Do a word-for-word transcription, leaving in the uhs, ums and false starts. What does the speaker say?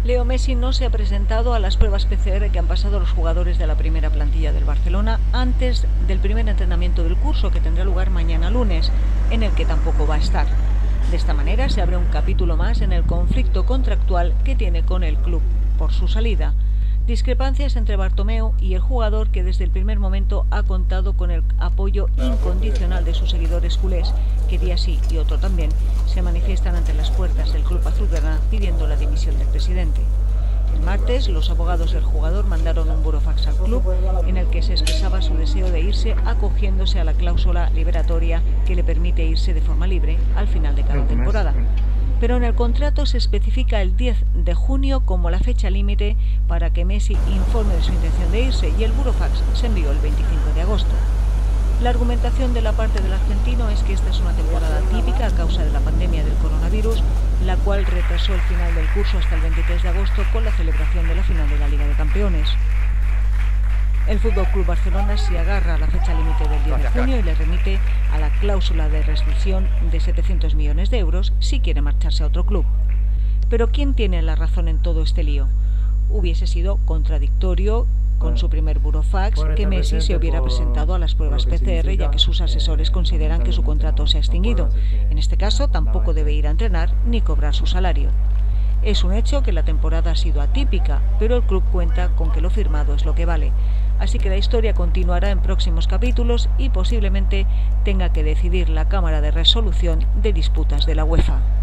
Leo Messi no se ha presentado a las pruebas P C R que han pasado los jugadores de la primera plantilla del Barcelona antes del primer entrenamiento del curso, que tendrá lugar mañana lunes, en el que tampoco va a estar. De esta manera se abre un capítulo más en el conflicto contractual que tiene con el club por su salida. Discrepancias entre Bartomeu y el jugador, que desde el primer momento ha contado con el apoyo incondicional de sus seguidores culés, que día sí y otro también se manifiestan ante las puertas del club azulgrana pidiendo la dimisión del presidente. El martes, los abogados del jugador mandaron un burofax al club en el que se expresaba su deseo de irse, acogiéndose a la cláusula liberatoria que le permite irse de forma libre al final de cada temporada. Pero en el contrato se especifica el diez de junio como la fecha límite para que Messi informe de su intención de irse, y el burofax se envió el veinticinco de agosto. La argumentación de la parte del argentino es que esta es una temporada típica a causa de la pandemia del coronavirus, la cual retrasó el final del curso hasta el veintitrés de agosto con la celebración de la final de la Liga de Campeones. El F C Barcelona se agarra a la fecha límite del diez de junio y le remite a la cláusula de rescisión de setecientos millones de euros si quiere marcharse a otro club. Pero ¿quién tiene la razón en todo este lío? Hubiese sido contradictorio con su primer burofax que Messi se hubiera presentado a las pruebas P C R, ya que sus asesores consideran que su contrato se ha extinguido. En este caso tampoco debe ir a entrenar ni cobrar su salario. Es un hecho que la temporada ha sido atípica, pero el club cuenta con que lo firmado es lo que vale. Así que la historia continuará en próximos capítulos y posiblemente tenga que decidir la Cámara de Resolución de Disputas de la UEFA.